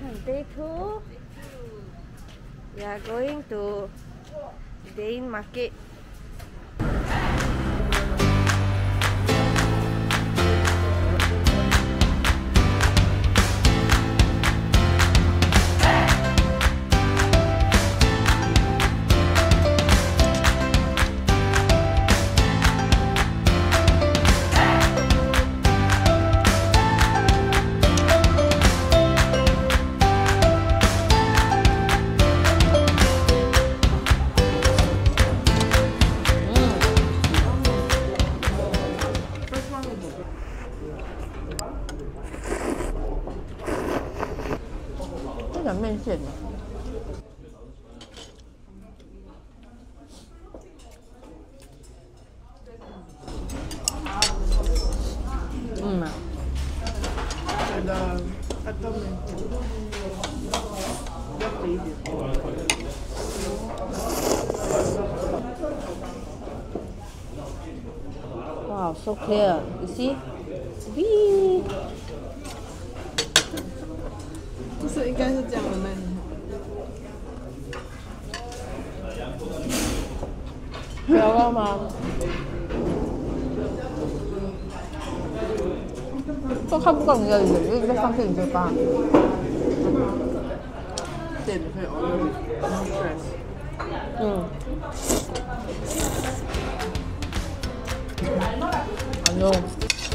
Day 2. We are going to Dain Market.这个面线呢？ 觉得阿公面要肥一点。 Wow, so clear. You see? Wee. 就是应该是这样的慢。 不要了吗？都看不到你的脸，因为你在放进你嘴巴。 对，你会 over stress。 哎呦。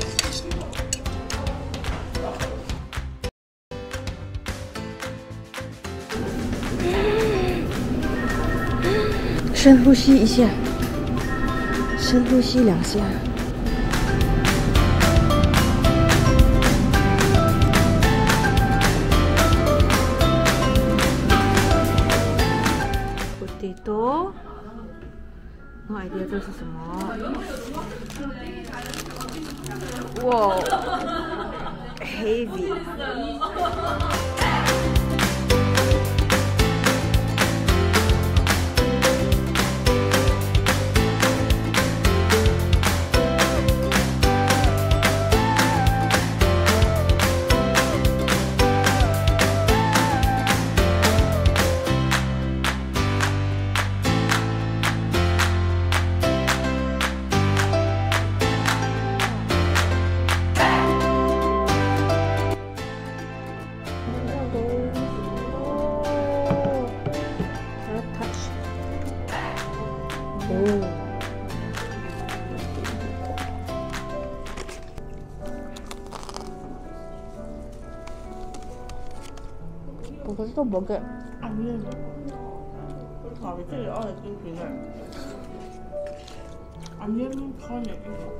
深呼吸一下，深呼吸2下。Potato， no idea 这是什么？哇 ，heavy。我是做burger。 面。好，这里二的冰淇淋。面烤点一口。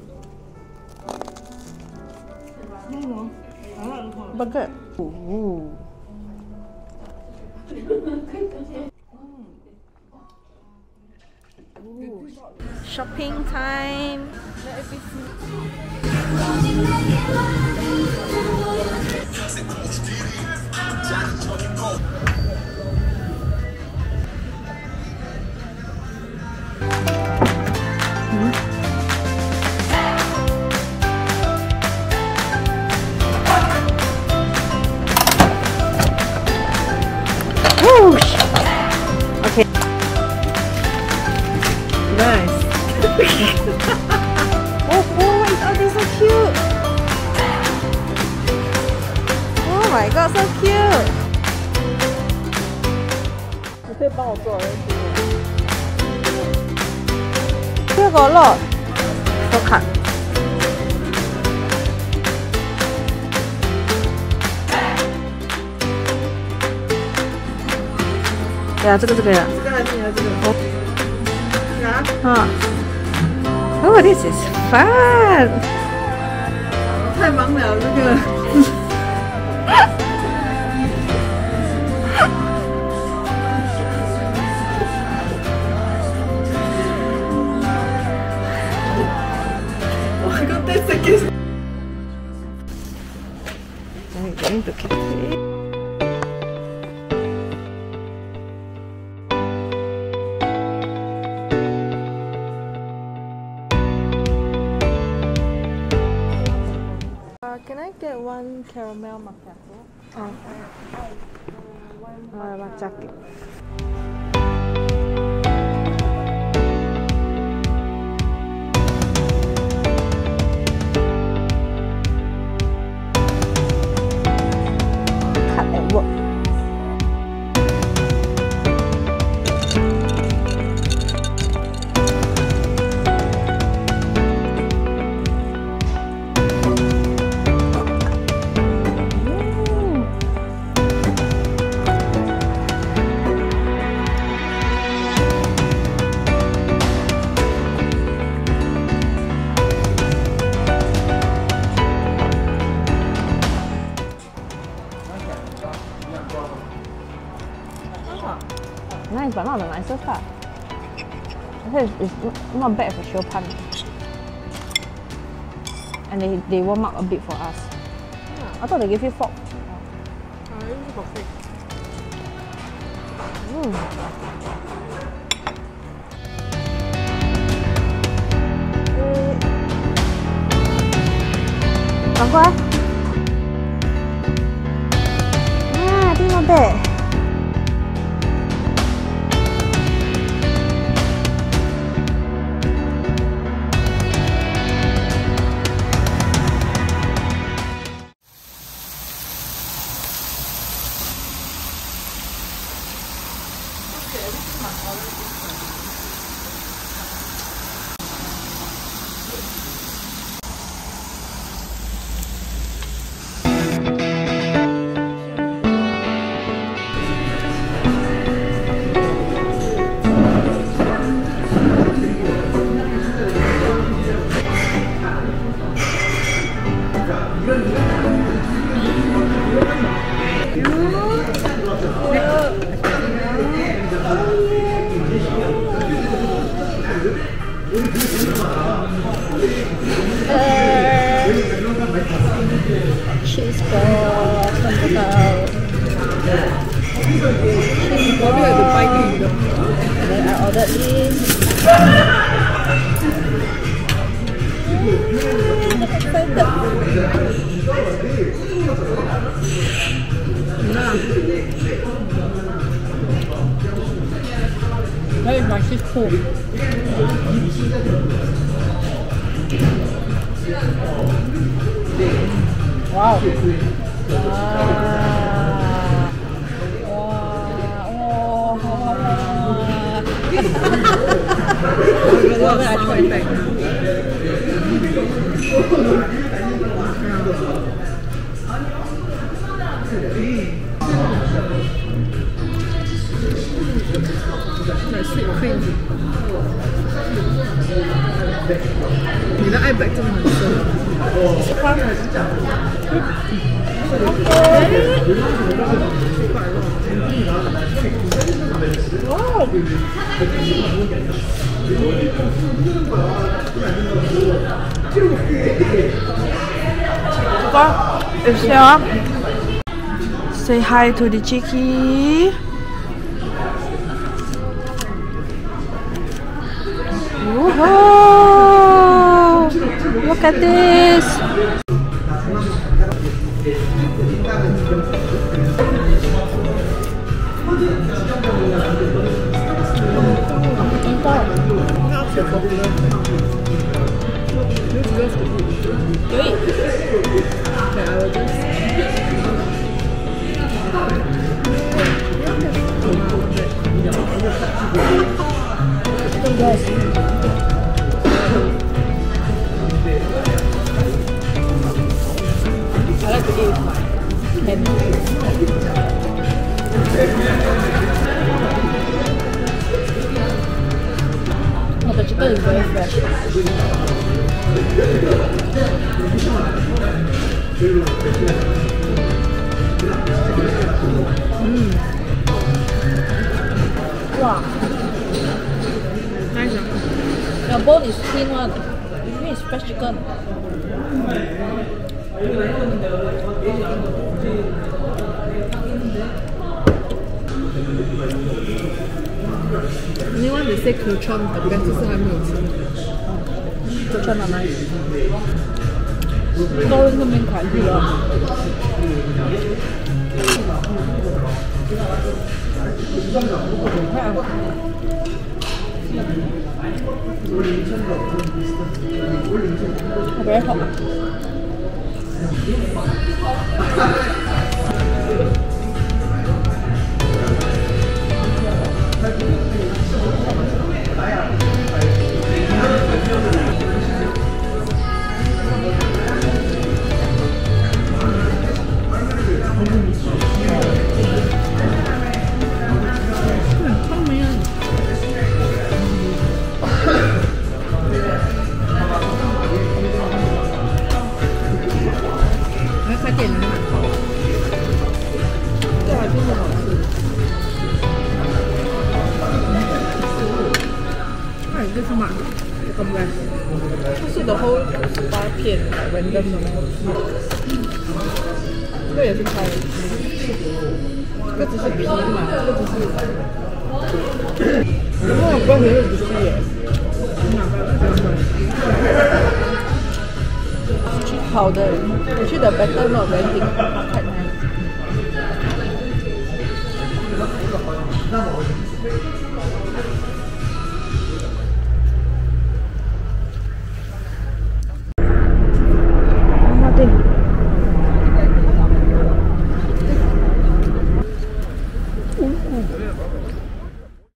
那种，完了一口。 burger。Shopping time. Okay. Nice. Oh my god, they're so cute. Oh my god, so cute. 你可以帮我做这个肉，我看。对啊，这个就可以了。 这个还是你要这个？ 啊。Oh, this is fun. 太忙了，这个。我刚才在给。 Going to cafe. Can I get one caramel macchiato? macake. Cut at work. Nice, but not the nicest part. I said it's not bad for show pan. And they warm up a bit for us. Yeah. I thought they gave you fork. I use for fork. Apa? I think not bad. Cheese ball, cheese ball. And then I ordered this. That is my cheese pool. Wow. Like sweet cream. 你的 eye bag 真的很深。 If Sarah, say hi to the cheeky. Woohoo! Look at this. Yes. I like to eat ham. Oh, the chicken is very fresh. Wow. Nice. Your bone is thin one. It means fresh chicken. Anyone they say Kuchon, but 但是还没有吃。 Kuchon are nice. 多那边款比较。 Very hot. 是的，whole 8片random 的那个，这也是开的，这只是皮嘛，这只是，然后关键是不是耶？好的，我去的 better not ending， 太难。